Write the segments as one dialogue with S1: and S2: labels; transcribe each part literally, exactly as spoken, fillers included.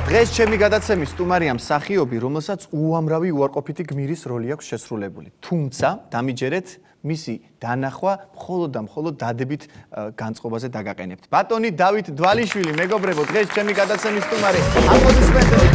S1: დღეს ჩემი გადაცემის სტუმარია მსახიობი, რომელსაც უამრავი უარყოფითი გმირის როლი აქვს შესრულებული. თუმცა, დამიჯერეთ, მისი დანახვა მხოლოდ და მხოლოდ დადებით განწყობაზე დაგაყენებთ. ბატონი დავით დვალიშვილი, მეგობრებო, დღეს ჩემი გადაცემის სტუმარი. აპლოდისმენტები.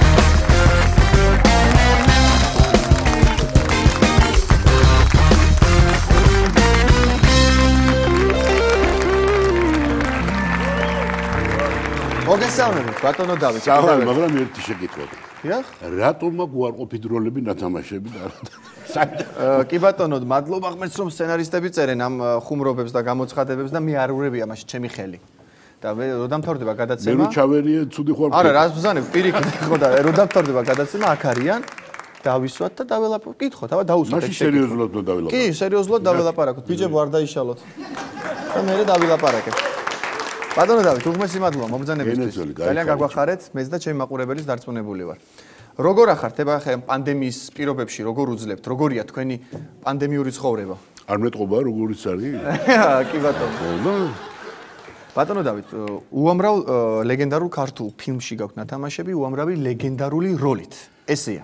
S1: მოგესალმებით, ბატონო დავით.
S2: საუბრობ, მაგრამ ერთი შეკითხვები.
S1: დიახ?
S2: რატომ მაგ უარყოფით როლები ნათამაშები და
S1: კი ბატონო, მადლობა ღმერთს რომ სცენარისტები წერენ ამ ხუმრობებს და გამოცხადებებს და მე არ ურევია მაშინ ჩემი ხელი. და მე რო დამთავრდება გადაცემა.
S2: მე რო ჩავერიე, ცუდი ხوار.
S1: არა, რას ბზანებ, პირიქით ხო და რო დამთავრდება გადაცემა, აქ არიან. დავისვათ და დაველაპარაკოთ. კითხოთ, აბა დაუსვათ.
S2: მაშინ სერიოზულად დაველაპარაკოთ.
S1: კი, სერიოზულად დაველაპარაკოთ. ბიჭებო არ დაიშალოთ. და მე დავილაპარაკებ. ბატონო დავით, უღმესი მადლობა მობრძანებისთვის. ძალიან გაგვახარეთ, მეც და ჩემი მაყურებელის დარწმუნებული ვარ. როგორ ახართ ეხა პანდემიის პირობებში, როგორ უძლებთ? როგორია თქვენი პანდემიური ცხოვრება?
S2: არ მეტყობა როგორიც არის?
S1: კი ბატონო. ბატონო დავით, უამრავ ლეგენდარულ ქართულ ფილმში გაქვთ ნათამაშები, უამრავი ლეგენდარული როლით. ესეა.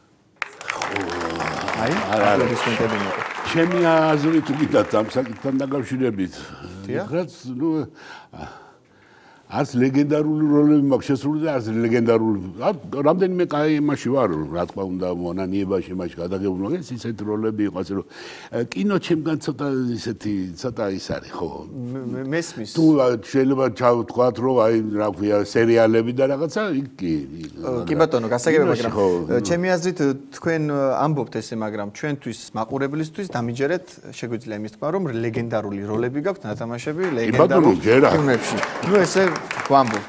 S1: აი, არა,
S2: ჩემი აზრით უკიდათ ამ საკითხთან დაკავშირებით. რაც ნუ არც ლეგენდარული როლები მაქვს შესრულებული და არც ლეგენდარული. რამდენიმე კაი იმაში ვარ, რა თქმა უნდა, მონანიებაში, იმაში გადაღებული, მაგრამ ისეთი როლები იყო, ასე რომ კინო ჩემგან ცოტა ისეთი, ცოტა ის არის, ხო?
S1: მესმის.
S2: თუ შეიძლება ჩავთქვათ, რომ აი, რა ქვია, სერიალები და რაღაცა, კი.
S1: კი ბატონო, გასაგებია, მაგრამ ჩემი აზრით თქვენ ამბობთ ესე, მაგრამ ჩვენთვის მაყურებლისთვის დამიჯერეთ, შეგვიძლია იმის თქვა, რომ ლეგენდარული როლები გაქვთ ნათამაშები ლეგენდარულ ფილმებში. ნუ ესე ვამბობთ.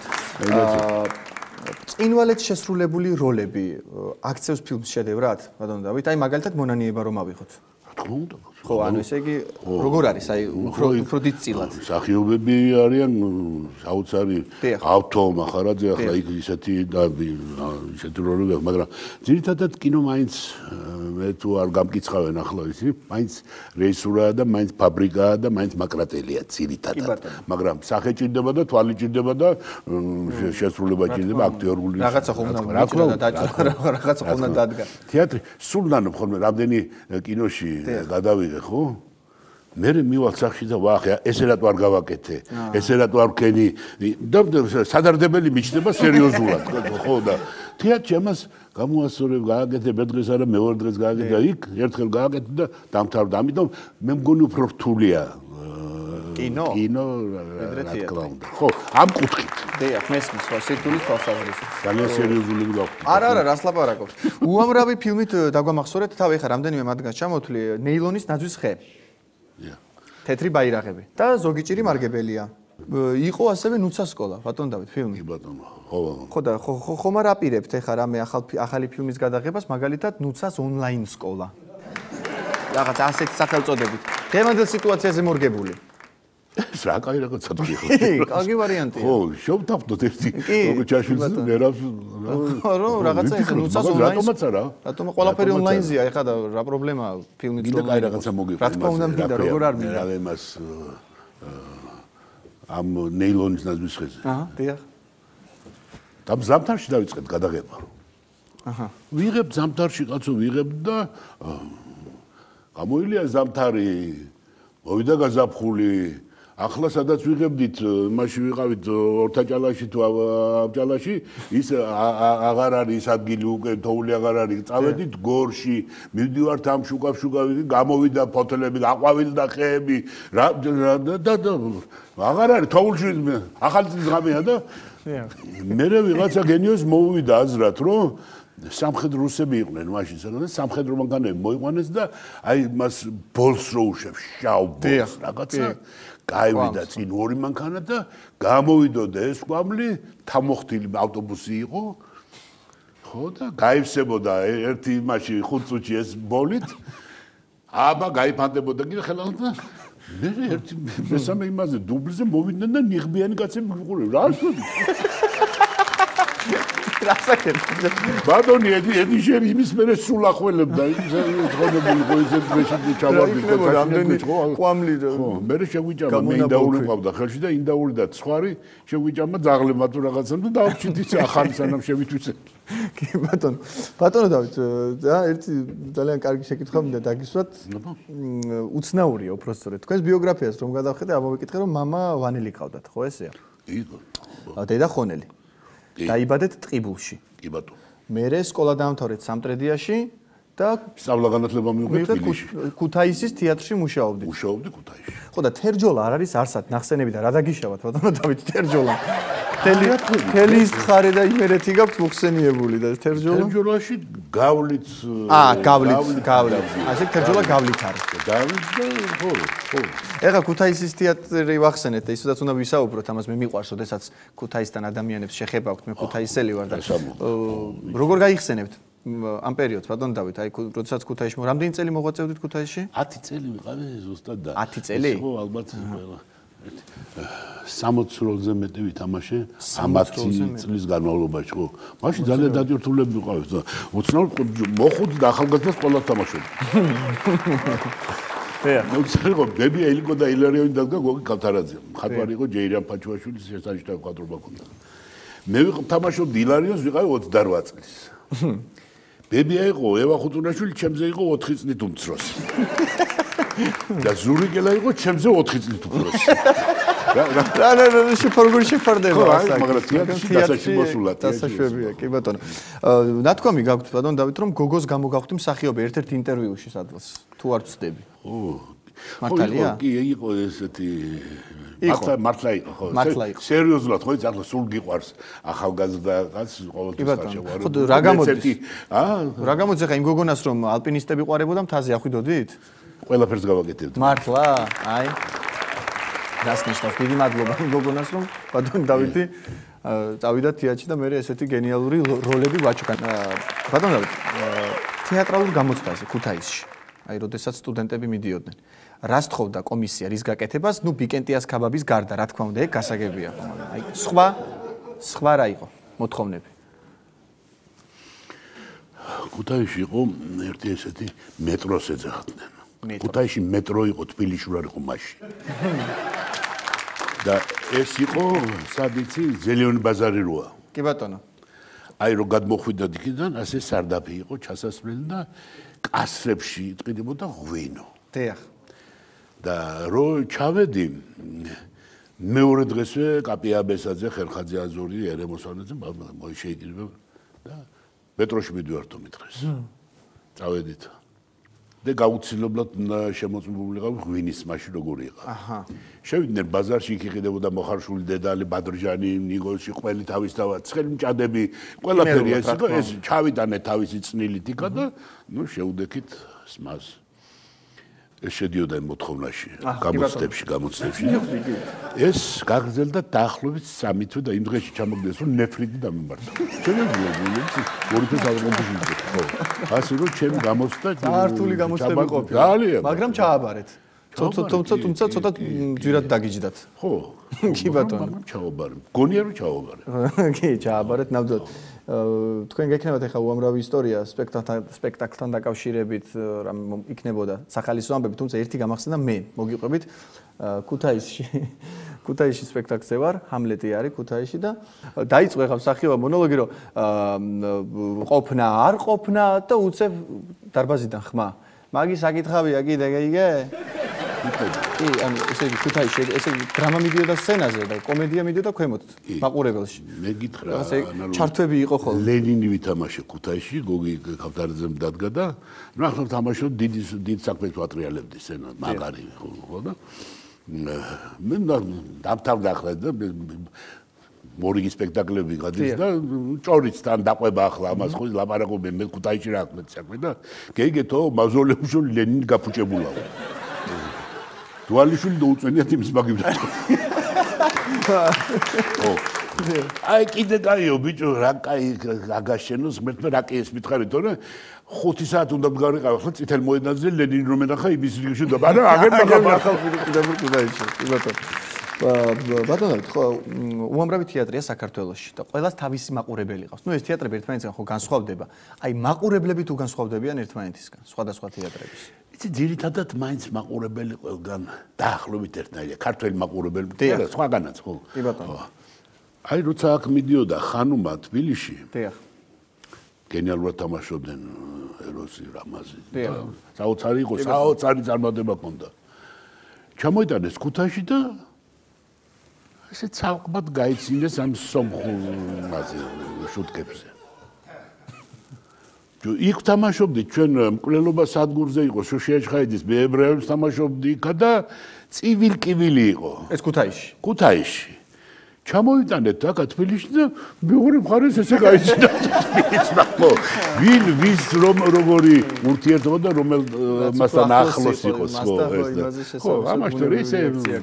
S1: წინვალეთ შესრულებული როლები აქცევს ფილმს შედევრად, ბატონო დავით, აი მაგალითად მონანიება რომ ავიღოთ.
S2: თქო უნდა.
S1: ხო, ანუ ესე იგი როგორ არის, აი უფრო უფრო დიდწილად.
S2: მსახიობები არიან საოცარი ავთო მახარაძე, ახლა იქ ისეთი და ისეთი როლები აქვს, მაგრამ ძირითადად კინო მაინც მე თუ არ გამკიცხავენ ახლა ისი, მაინც რეჟისურაა და მაინც ფაბრიკაა და მაინც მაკრატელია ძირითადად. მაგრამ სახე ჭირდება და თვალი ჭირდება და შესრულება ჭირდება აქტიორული.
S1: რაღაცა ხომ უნდა დაჭრა, რაღაცა ხომ უნდა დადგა.
S2: თეატრი სულ ნანო ხოლმე რამდენი კინოში გადავიღე, ხო? მე მივალ სახში და ვახე, ესე რატო არ გავაკეთე? ესე რატო არ ვქენი? და სადარდებელი მიჩნდება სერიოზულად, ხო და თეატრში ამას გამოასწორებ, გააკეთე, მე დღეს არა, მეორე დღეს გააკეთე, იქ ერთხელ გააკეთე და დამთავრდა. ამიტომ მე მგონი უფრო რთულია
S1: კინო.
S2: კინო რა თქმა უნდა. ხო, ამ კუთხით.
S1: დიახ, მესმის, ხო, სირთულის თვალსაზრისით.
S2: ძალიან სერიოზული გვაქვს.
S1: არა, არა, რას ლაპარაკობთ? უამრავი ფილმით დაგვამახსოვრეთ, თავი ეხა რამდენიმე მათგანს ჩამოთვლი, ნეილონის ნაძვის ხე. თეთრი ბაირაღები და ზოგი ჭირი მარგებელია. იყო ასევე ნუცა სკოლა, ბატონ დავით, ფილმი.
S2: კი ბატონო, ხო.
S1: ხო და ხო ხომ არ აპირებთ ეხა რამე ახალი ფილმის გადაღებას, მაგალითად ნუცას ონლაინ სკოლა. რაღაც ასეთი სახელწოდებით. დღევანდელ სიტუაციაზე მორგებული.
S2: რა კაი რაღაცა თქვი ხო?
S1: კარგი ვარიანტია.
S2: ხო, შევთანხმდოთ ერთი როგორ ჩაშვილს მერავს.
S1: ხო, რაღაცა ეს ნუცას ონლაინ.
S2: რატომაც არა?
S1: რატომ ყველაფერი ონლაინზეა, ეხა და რა პრობლემაა ფილმით
S2: ონლაინ. კიდე კაი რაღაცა მოგიყვება.
S1: რა თქმა უნდა, მინდა როგორ არ მინდა.
S2: რა იმას ამ ნეილონის ნაძვის ხეზე.
S1: აჰა, დიახ.
S2: და ზამთარში დავიწყეთ გადაღება.
S1: აჰა.
S2: ვიღებ ზამთარში კაცო ვიღებ და გამოილია ზამთარი, მოვიდა გაზაფხული. ახლა სადაც ვიღებდით, მაშინ ვიყავით ორთაჭალაში თუ აბჯალაში, ის აღარ არის ის ადგილი უკვე თოვლი აღარ არის. წავედით გორში, მივდივართ ამ შუკავ-შუკავი, გამოვიდა ფოთლები, აყვავილდა ხეები, რა და აღარ არის თოვლში ახალი წლის ღამეა და მერე ვიღაცა გენიოს მოვიდა აზრად, რომ სამხედრო რუსები იყვნენ მაშინ, სადაც სამხედრო მანქანები მოიყვანეს და აი მას ბოლს რო უშვებს, შავ ბოლს რაღაცა გაივიდა წინ ორი მანქანა და გამოვიდოდა ეს კვამლი, თამოხტილი ავტობუსი იყო. ხო და გაივსებოდა ერთი იმაში ხუთ წუთში ეს ბოლით. აბა გაიფანტებოდა კიდე ხელახლა და მე ერთი მესამე იმაზე დუბლზე მოვიდნენ და ნიღბიანი კაცები მიყურებდნენ. რა შევი? ბატონი ედი შენ იმის მერე სულ ახველებდა ის ხონებული ხო ისე დღეში ჩავარდი
S1: რამდენი ყვამლი
S2: ხო მე შეგვიჭამა მე ინდაური ყავდა ხელში და ინდაური და ცხარი შეგვიჭამა ძაღლებმა თუ რაღაცამ და დავჭით ის ახალი სანამ შევითვისეთ
S1: კი ბატონო ბატონო დავით და ერთი ძალიან კარგი შეკითხვა მინდა დაგისვათ უცნაურია უბრალოდ თქვენს ბიოგრაფიას რომ გადავხედე ამოვიკითხე რომ მამა ვანილი ყავდათ ხო ესეა
S2: იყო
S1: დედა ხონელი დაიბადეთ ტყიბულში
S2: კი ბატონო
S1: მერე სკოლა დაამთავრეთ სამტრედიაში და
S2: სწავლა-განათლება მიუღეთ თბილისში
S1: ქუთაისის თეატრში მუშაობდით
S2: მუშაობდი ქუთაისში
S1: ხო და თერჯოლა არ არის არსად ნახსენები და რა დაგიშავათ ბატონო დავით თერჯოლა თელი თელი ის ხარე და იმერეთი გაქვთ მოხსენიებული და თერჯოლა
S2: თერჯოლაში გავლით
S1: აა გავლით გავლით ასე თერჯოლა გავლით არის
S2: გავლით და ხო ხო
S1: ეხლა ქუთაისის თეატრი ვახსენეთ და ისედაც უნდა ვისაუბროთ ამას მე მიყვარს როდესაც ქუთაისთან ადამიანებს შეხება აქვს მე ქუთაისელი ვარ და როგორ გაიხსენებთ ამ პერიოდს ბატონ დავით აი როდესაც ქუთაისში რამდენი წელი მოღვაწეობდით ქუთაისში
S2: ათი წელი ვიყავი ზუსტად და
S1: ათი წელი
S2: ხო ალბათ სამოცი როლზე მეტი ვითამაშე სამოცი წლის განმავლობაში ხო მაშინ ძალიან დადიერთულები ვიყავით და უცნაურ მოხუც და ახალგაზრდას ყველას თამაშობდი
S1: ია
S2: ნუ ცერგო ბები ელიკო და ილარიოვი დადგა გოგი ქავთარაძე მხატვარი იყო ჯეირიან ფაჩუაშვილის შესანიშნავი მხატვრობა ჰქონდა მე ვთამაშობდი ილარიოს ვიყავი ოცდარვა წლის ბებია იყო ევა ხუტუნაშვილი ჩემზე იყო ოთხი წლით უმცროსი და ზურიგელა იყო ჩემზე ოთხი წლით უმცროსი რა
S1: რა რა შეფარგული შეფარდება
S2: ასაკი მაგრამ თეატრში დასაში მოსულა
S1: დასაშვებია კი ბატონო ნათქვამი გაქვთ ბატონ დავით რომ გოგოს გამოგახვდი მსახიობი ერთ-ერთ ინტერვიუში სადღაც თუ არ ვცდები
S2: ო
S1: მართალია
S2: კი იყო ესეთი მართლა მართლა იყო ხო სერიოზულად ხო იცი ახლა სულ გიყვარს ახალგაზრდა კაც ყოველთვის ხარშევარ
S1: ხო რა გამოდის აა რა გამოდის ახლა იმ გოგონას რომ ალპინისტები ყარებოდა მთაზე ახვიდოდით
S2: ყველაფერს გავაკეთებდი
S1: მართლა აი რას ნიშნავს დიდი მადლობა იმ გოგონას რომ ბატონ დავითი წავიდა თეატრში და მე ესეთი გენიალური როლები ვაჩუკან ბატონ დავით თეატრალურ გამოცდაზე ქუთაისში აი როდესაც სტუდენტები მიდიოდნენ რას თხოვდა კომისია რის გაკეთებას ნუ ბიკენტიას ქაბაბის გარდა რა თქმა უნდა ეგ გასაგებია აი სხვა სხვა რა იყო მოთხოვნები
S2: ქუთაისში იყო ერთი ესეთი მეტროს ეძახდნენ ქუთაისში მეტრო იყო თბილისში არ იყო მაშინ და ეს იყო სადიცი ზელიონი ბაზარი როა
S1: კი ბატონო
S2: აი რო გადმოხვიდა იქიდან ასე სარდაფი იყო ჩასასვლელი და კასრებში იტყიდებოდა ღვინო
S1: დიახ
S2: და რო ჩავედი მეორე დღესვე კაპიაბესაძე ხერხაძე აზური ერემოსანაძე მოიშეიკრიბა და მეტროში მიდივართ თომი დღეს წავედით და გაუცილებლად შემოწმებული ყავი ღვინის მაშინ როგორი იყო აჰა შევიდნენ ბაზარში იქ იყიდებოდა მოხარშული დედალი ბადრჟანი ნიგოლში ყველი თავის თავად ცხელი მჭადები ყველაფერი ეს იყო ეს ჩავიტანე თავისი წნილით იქა და ნუ შევდექით სმას ეს შედიოდა იმ მოთხოვნაში გამოცდებში გამოცდებში ეს გაგრძელდა დაახლოებით სამი თვე და იმ დღეში ჩამოგდეს რომ ნეფრიტი დამემართა შეიძლება ვიცი ორი თვე დავყობდი ხო ასე რომ ჩემი გამოცდა
S1: ართული გამოცდები ყოფილა მაგრამ ჩააბარეთ თუმცა თუმცა ცოტა ძვირად დაგიჯდათ
S2: ხო
S1: კი ბატონო
S2: ჩააბარე გონია რომ ჩააბარე
S1: კი ჩააბარეთ ნამდვილად თქვენ გექნებათ ახლა უამრავი ისტორია სპექტაკლთან დაკავშირებით რამ იქნებოდა სახალისო ამბები თუმცა ერთი გამახსენდა მე მოგიყვებით ქუთაისში ქუთაისში სპექტაკლზე ვარ ჰამლეტი არის ქუთაისში და დაიწყო ახლა მსახიობ მონოლოგი რომ ყოფნა არ ყოფნა და უცებ დარბაზიდან ხმა მაგის საკითხავია კიდე გეიგე კი ანუ ესე იგი ქუთაისში ესე დრამა მიდიოდა სცენაზე და კომედია მიდიოდა ქვემოთ მაყურებელში
S2: მე გითხრა
S1: ჩართვები იყო ხოლმე
S2: ლენინი ვითამაშე ქუთაისში გოგი ქავთარაძემ დადგა და ნუ ახლა თამაშობ დიდი დიდ საქმეს ვატრიალებდი სცენა მაგარი ხო და მე დამთავრდა ახლა და მორიგი სპექტაკლები გადის და ჭორიც თან დაყვება ახლა ამას ხო ლაპარაკობენ მე ქუთაისში რა აქვს საქმე და გეიგეთო მავზოლეუმში ლენინი გაფუჭებულაო დვალიშვილი და უწვენიათ იმის მაგივრად ო აი კიდე კაიო ბიჭო რა კაი აგაშენოს ღმერთმა რა კი ეს მითხარი თორე ხუთი საათი უნდა მგარიყავ ახლა წითელ მოედანზე ლენინი რომ ენახა იმის რიგში და არა აგერ ნახავ
S1: კიდე კიდე კიდე კი ბატონო ბატონო, ხო, უამრავი თეატრია საქართველოში და ყველას თავისი მაყურებელი ყავს. ნუ ეს თეატრები ერთმანეთისგან ხო განსხვავდება. აი მაყურებლები თუ განსხვავდებიან ერთმანეთისგან, სხვადასხვა თეატრების.
S2: იცი, ძირითადად მაინც მაყურებელი ყველგან დაახლოებით ერთნაირია. ქართველი მაყურებელი და სხვაგანაც ხო.
S1: კი ბატონო.
S2: აი როცა აქ მიდიოდა ხანუმა თბილისში.
S1: დიახ.
S2: გენიალურად თამაშობდნენ ეროსი რამაზი.
S1: დიახ.
S2: საოცარი იყო, საოცარი წარმატება ჰქონდა. ჩამოიტანეს ქუთაისში და ესე ცალკმად გაიცინეს ამ სომხურაზე შუტკებზე. იქ თამაშობდით ჩვენ მკვლელობა სადგურზე იყო შოუში აჩხაიძის მეებრეებს თამაშობდით და წივილ-კივილი იყო.
S1: ეს ქუთაისში.
S2: ქუთაისში. ჩამოიტანეთ აქ თბილისში და მეორე მხარეს ესე გაიცინა. იცნახო, ვინ ვის როგორი ურთიერთობა და რომელ მასთან ახლოს იყოს ხო ეს. ხო, ამაში ისე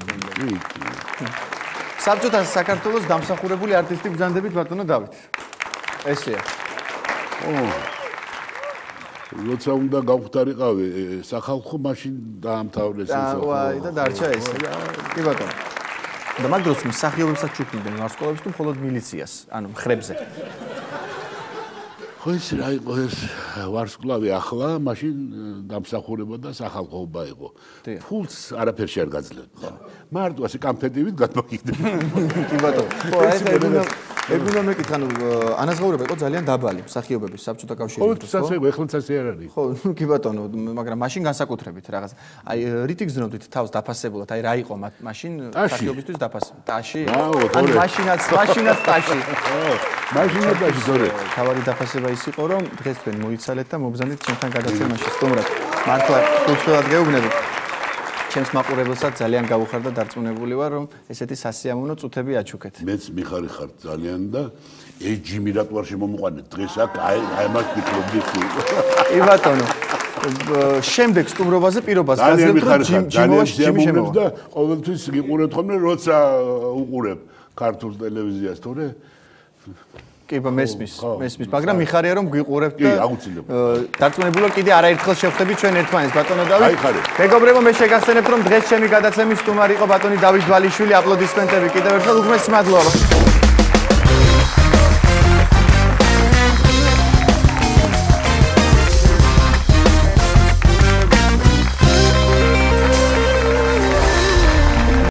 S1: საბჭოთა საქართველოს დამსახურებული არტისტი ბრძანდებით ბატონო დავით. ესეა.
S2: ო როცა უნდა გავხდარიყავი სახალხო მაშინ დაამთავრეს ეს.
S1: ვაი და დარჩა ესე. კი ბატონო. და მაგ დროს მსახიობებსაც ჩუქნიდნენ ვარსკვლავებს თუ მხოლოდ მილიციას, ანუ მხრებზე.
S2: ხო ეს რა იყო ეს ვარსკვლავი ახლა, მაშინ დამსახურება და სახალხოობა იყო. ფულს არაფერში არ გაძლევდნენ. მარტო ასე კამფეტივით გადმოგიგდნენ.
S1: კი ბატონო. ხო ეს ეგუნა მეკითხა, ანუ ანაზღაურება იყო ძალიან დაბალი მსახიობების საბჭოთა კავშირის.
S2: ხო, თუნდაც ეგ ეხლაც ასე არ არის.
S1: ხო, კი ბატონო, მაგრამ მაშინ განსაკუთრებით რაღაც. აი რითი გზნობდით თავს დაფასებულად, აი რა იყო მაშინ მსახიობისთვის დაფასება? ტაში? ან მაშინაც, მაშინაც ტაში.
S2: ხო, მაშინაც ტაში ზორე.
S1: თავარი დაფასება ის იყო, რომ დღეს თქვენ მოიცალეთ და მობრძანდით ჩემთან გადაცემაში სტუმრად. მართლა უცხოად გეუბნებით. ჩემს მაყურებელსაც ძალიან გავუხარდა და დარწმუნებული ვარ, რომ ესეთი სასიამოვნო წუთები აჩუქეთ.
S2: მეც მიხარი ხარ ძალიან და ეს ჯიმი რატო არ შემომიყვანეთ დღეს აქ აი აი მას ვფიქრობდი.
S1: კი ბატონო. შემდეგ სტუმრობაზე პირობას გასცემთ, რომ ჯიმოვაში ჯიმი შემოვა.
S2: და ყოველთვის გიყურებთ ხოლმე, როცა უყურებ ქართულ ტელევიზიას, თორე
S1: კი ბა მესმის, მესმის, მაგრამ მიხარია რომ გიყურებთ
S2: და
S1: დარწმუნებული ვარ კიდე არაერთხელ შევხვდებით ჩვენ ერთმანეთს ბატონო დავით. მეგობრებო, მე შეგახსენებთ რომ დღეს ჩემი გადაცემის სტუმარი იყო ბატონი დავით დვალიშვილი. აპლოდისმენტები კიდევ ერთხელ უღმეს მადლობა.